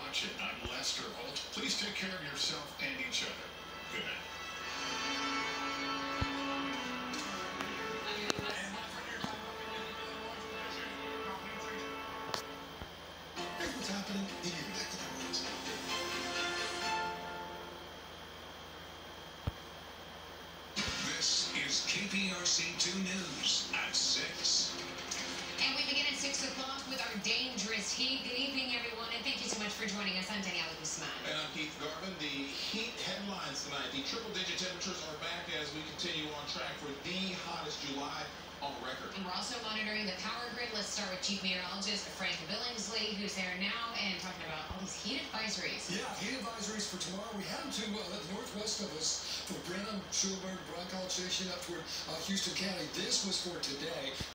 watching. I'm Lester Holt. Please take care of yourself and each other. Good night. Here's what's happening in your neck of the woods. This is KPRC-2 News at 6. And we begin at 6 o'clock with our dangerous heat. Good evening, everyone, and thank you so much for joining us. I'm Daniela Guzman. And I'm Keith Garvin. The heat headlines tonight. The triple-digit temperatures are back as we continue on track for the hottest July on record. And we're also monitoring the power grid. Let's start with Chief Meteorologist Frank Billingsley, who's there now and talking about all these heat advisories. Yeah, heat advisories for tomorrow. We have them to the northwest of us, from Brenham, Schuberg, Brown College Station up toward Houston County. This was for today.